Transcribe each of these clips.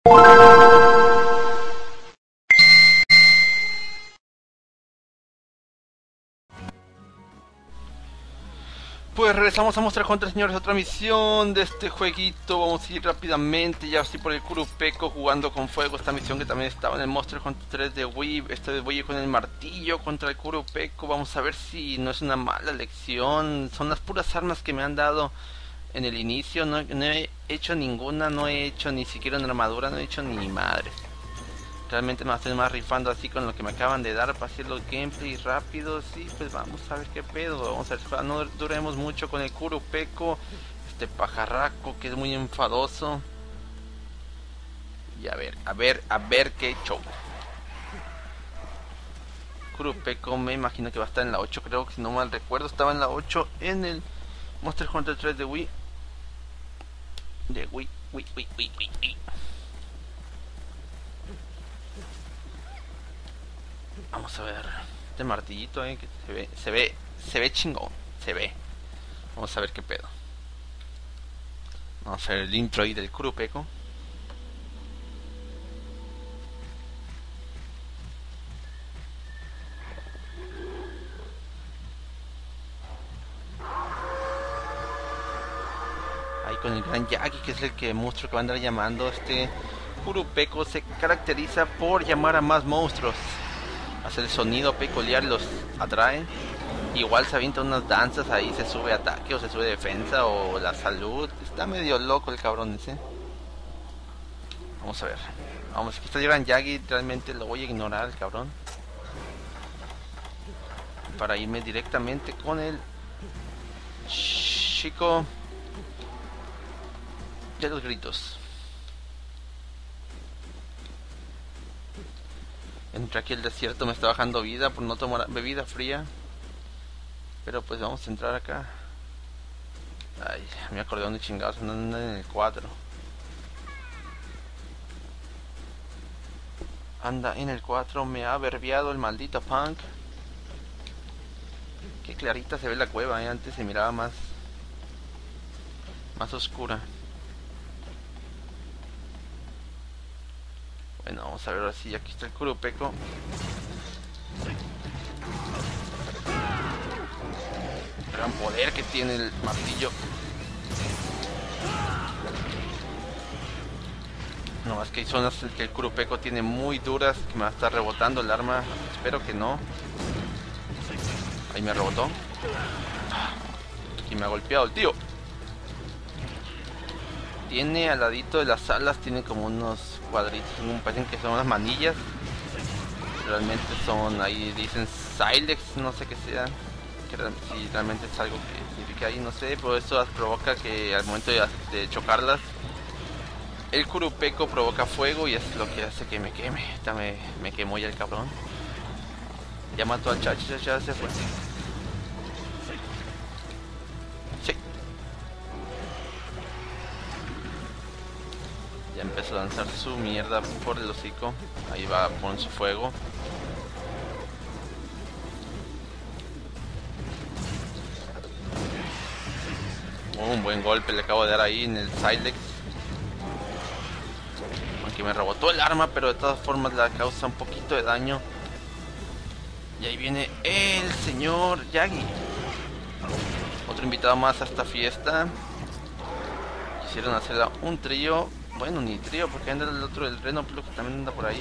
Pues regresamos a Monster Hunter, señores, otra misión de este jueguito. Vamos a ir rápidamente, ya estoy por el Kurupeko jugando con fuego. Esta misión que también estaba en el Monster Hunter 3 de Wii. Esta vez voy a ir con el martillo contra el Kurupeko. Vamos a ver si no es una mala lección. Son las puras armas que me han dado en el inicio. No he hecho ninguna, no he hecho ni siquiera una armadura, no he hecho ni madres. Realmente me estoy más rifando así con lo que me acaban de dar para hacer los gameplays rápidos. Sí, pues vamos a ver qué pedo. Vamos a ver, no duremos mucho con el Kurupeko, este pajarraco que es muy enfadoso. Y a ver qué show. Kurupeko me imagino que va a estar en la 8, creo que si no mal recuerdo estaba en la 8 en el Monster Hunter 3 de Wii. De Wii. Vamos a ver este martillito que se ve chingón, se ve. Vamos a ver qué pedo. Vamos a ver el intro ahí del Kurupeko. Ahí con el gran Yagi, que es el monstruo que va a andar llamando. Este Kurupeko se caracteriza por llamar a más monstruos. Hace el sonido peculiar, los atrae. Igual se avienta unas danzas ahí, se sube ataque o se sube defensa o la salud. Está medio loco el cabrón ese. Vamos a ver. Vamos, aquí está el gran Yagi, realmente lo voy a ignorar el cabrón. Para irme directamente con el chico de los gritos. Entré aquí al desierto, me está bajando vida por no tomar bebida fría. Pero pues vamos a entrar acá. Ay, mi acordeón de chingados anda en el 4. Anda en el 4, me ha verbiado el maldito punk. Qué clarita se ve la cueva, antes se miraba más oscura. Bueno, vamos a ver ahora sí, aquí está el Kurupeko. Gran poder que tiene el martillo. No, es que hay zonas que el Kurupeko tiene muy duras, que me va a estar rebotando el arma. Espero que no. Ahí me rebotó. Y me ha golpeado el tío. Tiene al ladito de las alas, tiene como unos cuadritos, parecen que son unas manillas. Realmente son, ahí dicen Silex, no sé qué sea. Que si realmente es algo que significa ahí, no sé. Pero eso provoca que al momento de chocarlas, el Kurupeko provoca fuego y es lo que hace que me queme. Esta me quemó ya el cabrón. Ya mató al chacho, ya se fue. Ya empezó a lanzar su mierda por el hocico. Ahí va con su fuego. Un buen golpe le acabo de dar ahí en el Silex. Aunque me rebotó el arma, pero de todas formas le causa un poquito de daño. Y ahí viene el señor Yagi. Otro invitado más a esta fiesta. Quisieron hacerla un trío. Bueno, ni trío, porque anda el otro, el Reno Plus, que también anda por ahí.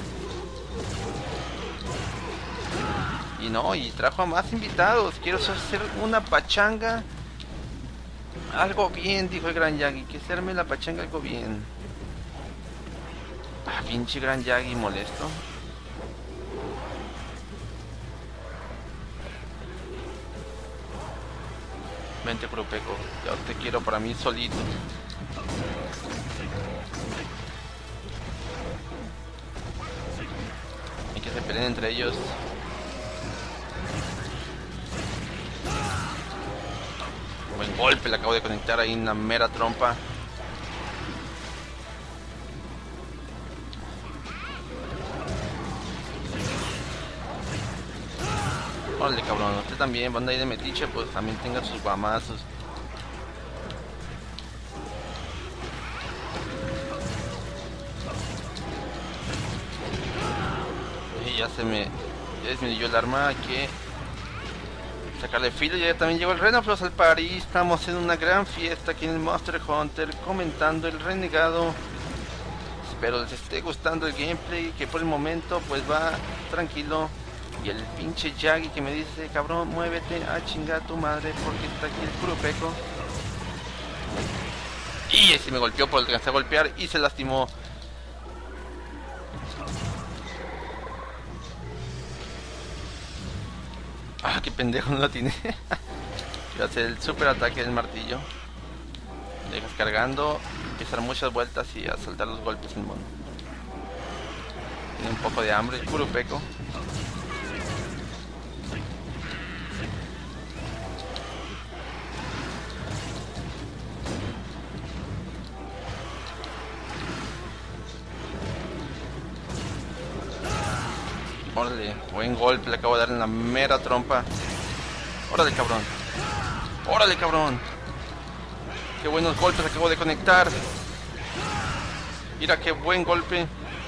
Y no, y trajo a más invitados. Quiero hacer una pachanga. Algo bien, dijo el gran Yagi. Que se arme la pachanga algo bien. Ah, pinche gran Yagi molesto. Vente, Kurupeko. Yo te quiero para mí solito. Que se peleen entre ellos. Buen golpe, le acabo de conectar ahí una mera trompa. Órale, cabrón, usted también, banda ahí de metiche, pues también tenga sus guamazos. ya se me disminuyó el arma. Hay que sacarle filo. Ya también llegó el Renoflos al París. Estamos en una gran fiesta aquí en el Monster Hunter, comentando el renegado. Espero les esté gustando el gameplay, que por el momento pues va tranquilo. Y el pinche Yagi que me dice: cabrón, muévete a chingar tu madre, porque está aquí el Kurupeco. Y ese me golpeó por alcanzar a golpear y se lastimó. Ah, qué pendejo, no lo tiene. Voy a hacer el super ataque del martillo. Dejas cargando, empieza a dar muchas vueltas y a saltar los golpes en mono. Tiene un poco de hambre el Kurupeco. Órale, buen golpe, le acabo de dar en la mera trompa. Órale, cabrón. Órale, cabrón. Qué buenos golpes acabo de conectar. Mira qué buen golpe.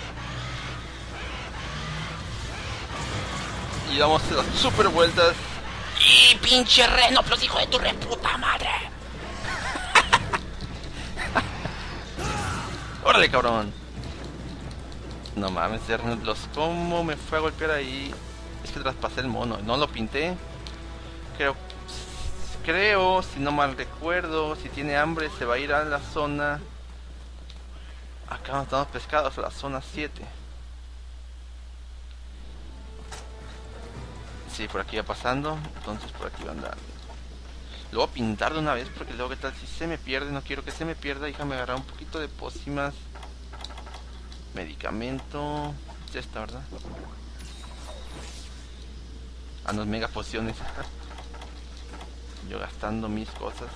Y damos las super vueltas. ¡Y pinche Renoflos, hijo de tu reputa madre! Órale, cabrón. No mames, Renoflos, ¿cómo me fue a golpear ahí? Es que traspasé el mono, no lo pinté. Creo, si no mal recuerdo, si tiene hambre se va a ir a la zona. Acá estamos pescados, a la zona 7. Sí, por aquí va pasando, entonces por aquí va a andar. Lo voy a pintar de una vez porque luego qué tal si se me pierde. No quiero que se me pierda. Déjame agarrar un poquito de pócimas. Medicamento. Es esta, ¿verdad? Ah, no, es mega pociones. Yo gastando mis cosas.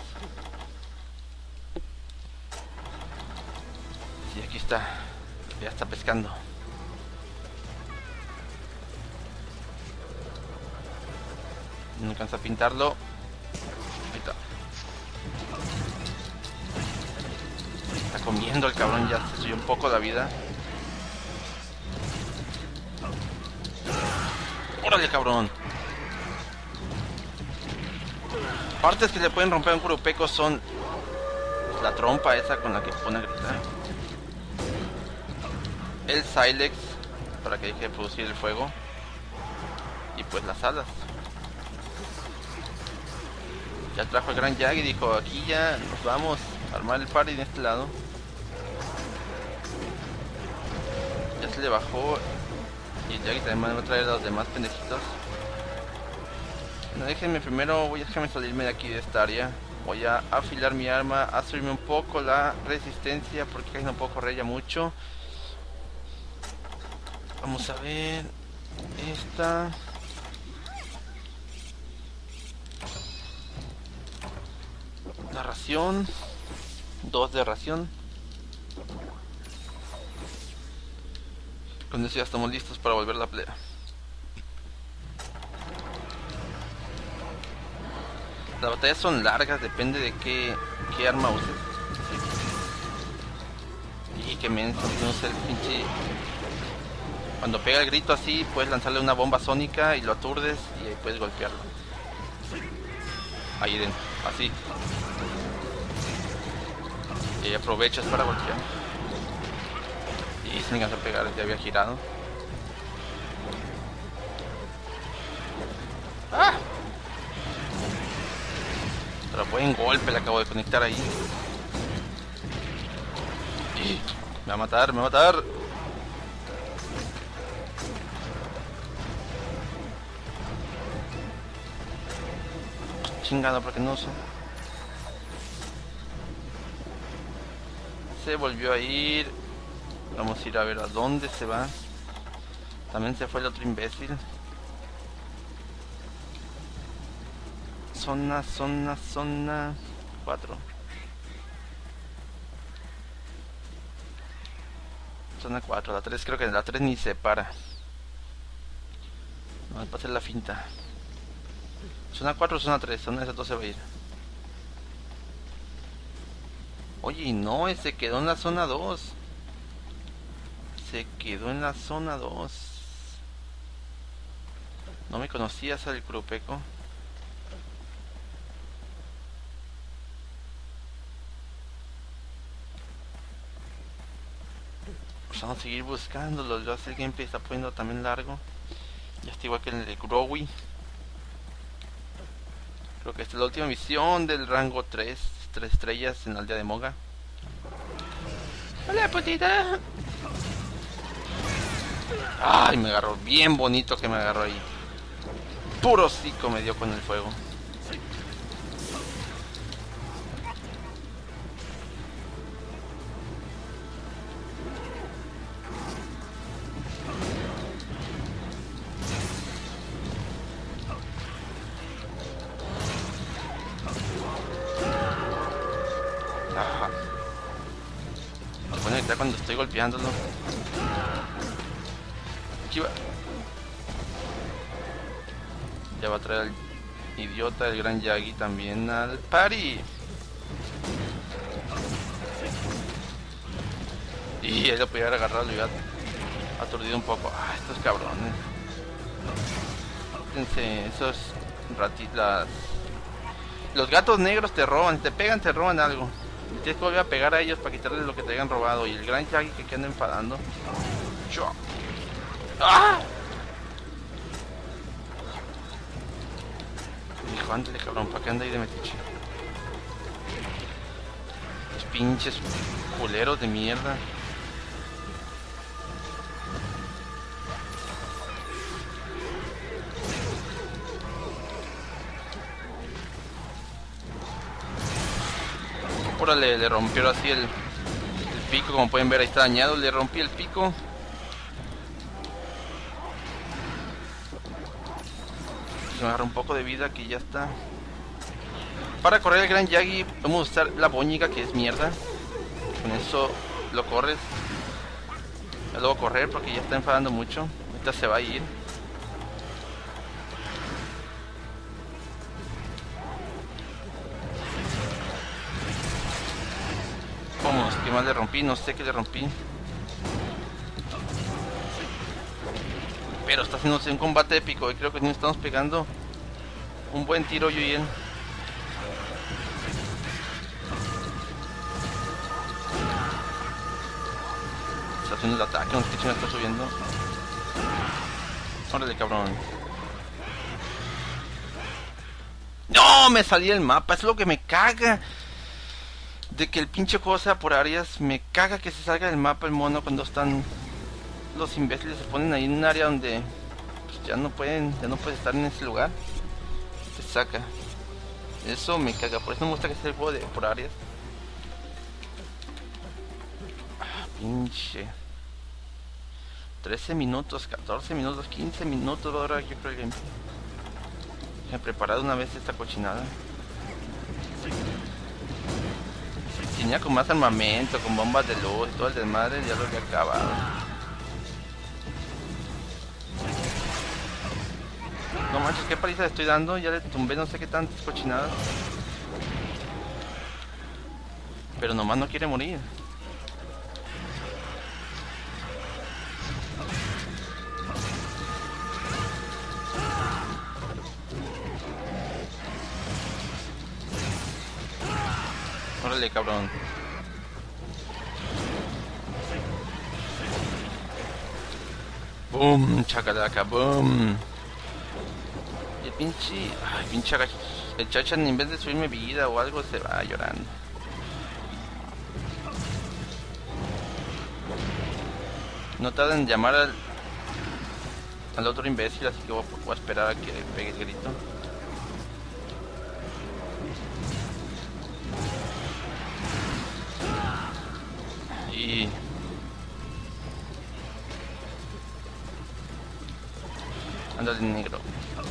Sí, aquí está. Ya está pescando. No alcanza a pintarlo. Ahí está. Está comiendo el cabrón. Ya se subió un poco la vida. ¡Órale, cabrón! Partes que le pueden romper a un Kurupeco son la trompa esa con la que pone a gritar, el Silex para que deje de producir el fuego, y pues las alas. Ya trajo el gran Jag y dijo: aquí ya nos vamos a armar el party de este lado. Ya se le bajó. Y el Yagi también va a traer a los demás pendejitos. No, déjenme primero, déjenme salirme de aquí de esta área. Voy a afilar mi arma, a subirme un poco la resistencia porque casi no puedo correr ya mucho. Vamos a ver. Esta. La ración. 2 de ración. Con eso ya estamos listos para volver a la pelea. Las batallas son largas, depende de qué arma uses. Y que menso, no sé, el pinche. Cuando pega el grito así, puedes lanzarle una bomba sónica y lo aturdes y ahí puedes golpearlo. Ahí dentro, así. Y aprovechas para golpear. Y se me alcanzó a pegar, ya había girado. ¡Ah! Pero buen golpe le acabo de conectar ahí. Y me va a matar, me va a matar. Chingado, porque no uso. Se volvió a ir. Vamos a ir a ver a dónde se va. También se fue el otro imbécil. Zona 4. Zona 4, la 3 creo que la 3 ni se para. No, va a ser la finta. Zona 4 o zona 3, zona de esas dos se va a ir. Oye, y no, se quedó en la zona 2. Se quedó en la zona 2. No me conocías al Curupeco. Pues vamos a seguir buscándolo. Ya sé el gameplay está poniendo también largo. Ya está igual que en el de Growy. Creo que esta es la última misión del rango 3. 3 estrellas en la aldea de Moga. Hola, putita. Ay, me agarró. Bien bonito que me agarró ahí. Puro hocico me dio con el fuego. Ajá. Se pone a gritar cuando estoy golpeándolo. Aquí va. Ya va a traer al idiota, el gran Yagi también al party. Y él lo podía haber agarrado y hubiera aturdido un poco. Ah, estos cabrones. Fíjense, esos ratitas. Los gatos negros te roban, te pegan, te roban algo. Y tienes que volver a pegar a ellos para quitarles lo que te hayan robado. Y el gran Yagi que anda enfadando. Yo. ¡Ah! Hijo, ándale, cabrón, ¿para qué anda ahí de metiche? Los pinches culeros de mierda. Órale, le rompió así el pico, como pueden ver ahí está dañado, le rompí el pico. Se me agarra un poco de vida, aquí ya está. Para correr el gran Yagi vamos a usar la boñiga, que es mierda. Con eso lo corres. Ya lo voy a correr porque ya está enfadando mucho. Ahorita se va a ir. Vamos, ¿qué más le rompí? No sé qué le rompí. Pero está haciéndose un combate épico y creo que nos estamos pegando un buen tiro yo y él. Está haciendo el ataque, no sé qué chingada está subiendo. Órale, cabrón. ¡No! Me salí del mapa, es lo que me caga. De que el pinche juego sea por áreas. Me caga que se salga del mapa el mono cuando están... Los imbéciles se ponen ahí en un área donde pues, ya no puedes estar en ese lugar. Te saca. Eso me caga, por eso me gusta que sea el juego de por áreas. Ah, pinche. 13 minutos, 14 minutos, 15 minutos ahora yo creo que me he preparado una vez esta cochinada. Si tenía con más armamento, con bombas de luz y todo el desmadre, ya lo había acabado. No manches, qué paliza le estoy dando, ya le tumbé no sé qué tantas cochinadas. Pero nomás no quiere morir. Órale, cabrón. Boom, chacalaca, boom. El pinche... Ay, pinche el Chachan en vez de subirme vida o algo se va llorando. No tarda en llamar al otro imbécil, así que voy a esperar a que pegue el grito. Y... Ándale, negro.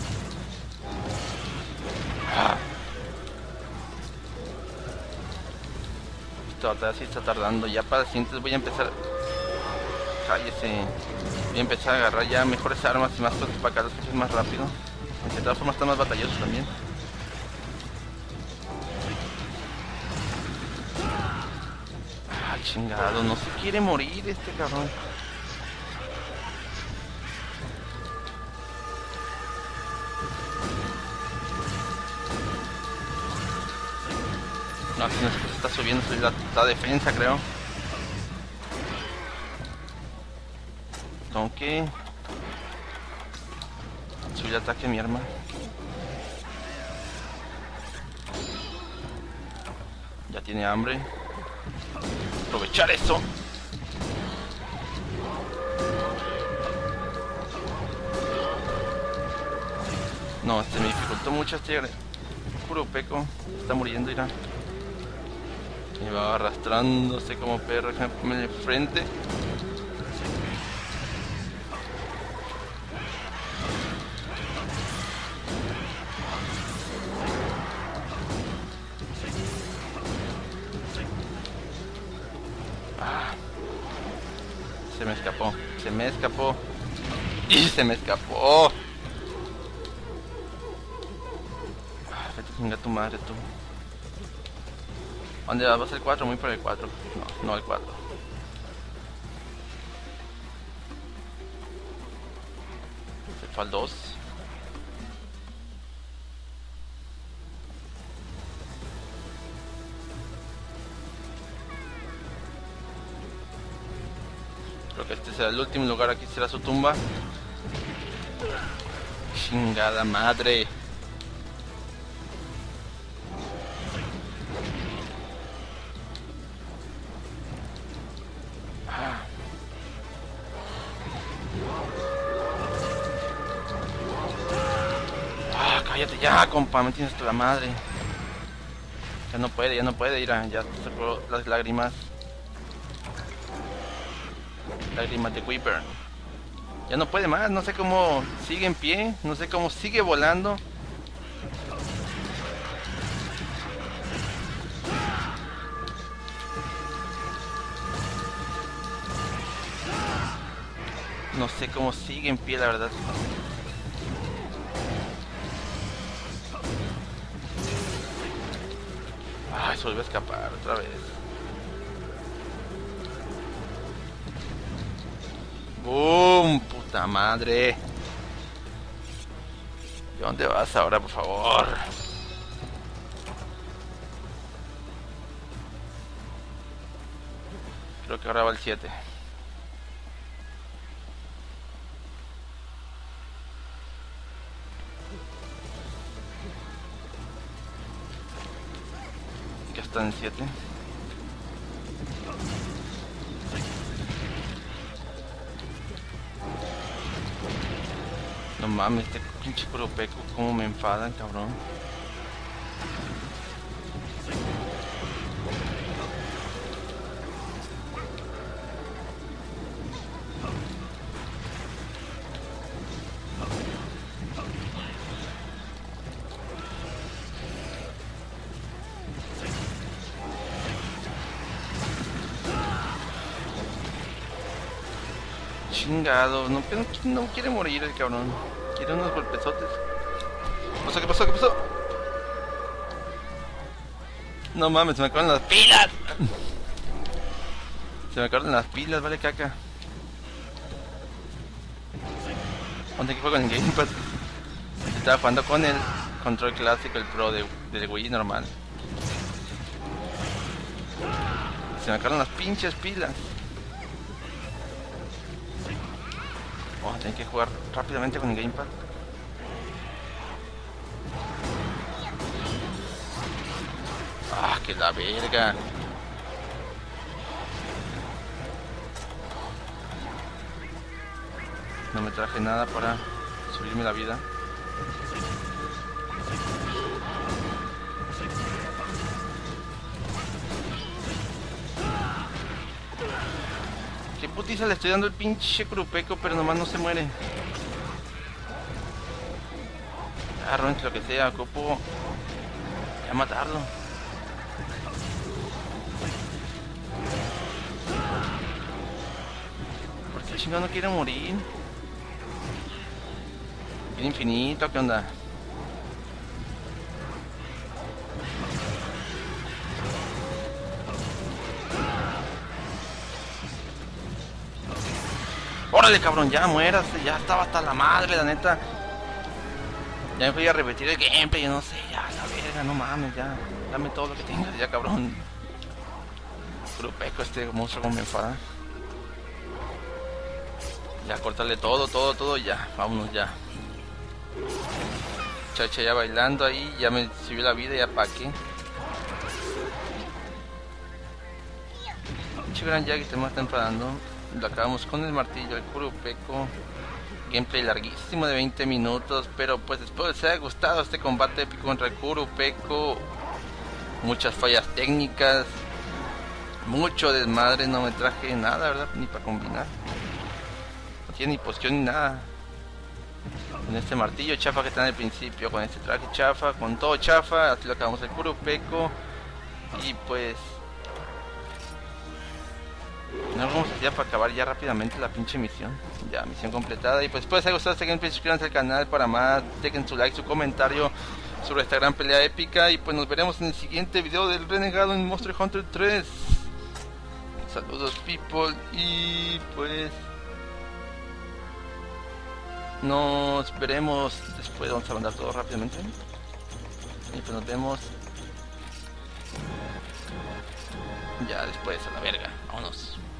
Esto sí está tardando. Ya para el siguiente voy a empezar. Cállese. Voy a empezar a agarrar ya mejores armas y más cosas para acá los coches más rápido. Aunque de todas formas están más batallosos también. Ay, chingado, no se quiere morir este cabrón. No, si no se está subiendo la defensa, creo. Tengo que subir el ataque a mi arma. Ya tiene hambre. Aprovechar eso. No, me dificultó mucho este puro peco. Está muriendo, irá. Y va arrastrándose como perro en el frente. Se me escapó, se me escapó. Y se me escapó. Vete a chingar tu madre, tú. ¿Dónde va? ¿Vas al 4? Muy por el 4. No, no al 4. Se fue al 2. Creo que este será el último lugar. Aquí será su tumba. Chingada madre. Cállate ya, compa, me tienes hasta la madre. Ya no puede ir a... Ya sacó las lágrimas. Lágrimas de Weeper. Ya no puede más, no sé cómo sigue en pie, no sé cómo sigue volando. No sé cómo sigue en pie, la verdad. Ay, se volvió a escapar otra vez. ¡Bum! ¡Puta madre! ¿De dónde vas ahora, por favor? Creo que ahora va el 7. Ya está en el 7. No mames, este pinche curopeco, como me enfadan, cabrón. Chingado, no quiere morir el cabrón. Quiere unos golpezotes. ¿Qué pasó? ¿Qué pasó? No mames, se me acaban las pilas. Se me acaban las pilas, vale caca. ¿Dónde que juego en el Gamepad? Estaba jugando con el control clásico, el Pro del Wii normal. Se me acaban las pinches pilas. Tengo que jugar rápidamente con el Gamepad. Ah, que la verga. No me traje nada para subirme la vida. Qué putiza le estoy dando el pinche curupeco, pero nomás no se muere. Arranque lo que sea, ocupo ya matarlo. ¿Por qué el chingado no quiere morir? ¿Quiere infinito? ¿Qué onda? Órale, cabrón, ya muérase, ya estaba hasta la madre, la neta. Ya me voy a repetir el gameplay, yo no sé, ya, la verga, no mames, ya. Dame todo lo que tengas ya, cabrón. Kurupeco, este monstruo como me enfada. Ya, córtale todo, ya. Vámonos ya. Chacha ya bailando ahí, ya me subió la vida, ya pa' qué. Pinche gran Yagi te más está enfadando. Lo acabamos con el martillo, el Kurupeco. Gameplay larguísimo de 20 minutos, pero pues espero les haya gustado este combate épico contra el Kurupeco. Muchas fallas técnicas, mucho desmadre, no me traje nada, ¿verdad? Ni para combinar. No tiene ni poción ni nada. Con este martillo chafa que está en el principio, con este traje chafa, con todo chafa, así lo acabamos el Kurupeco. Y pues... no vamos ya para acabar ya rápidamente la pinche misión. Ya, misión completada. Y pues espero les haya gustado este gameplay, suscríbanse al canal para más, dejen su like, su comentario sobre esta gran pelea épica. Y pues nos veremos en el siguiente video del renegado en Monster Hunter 3. Saludos people. Y pues nos veremos después. Vamos a mandar todo rápidamente. Y pues nos vemos ya después, a la verga. Vámonos.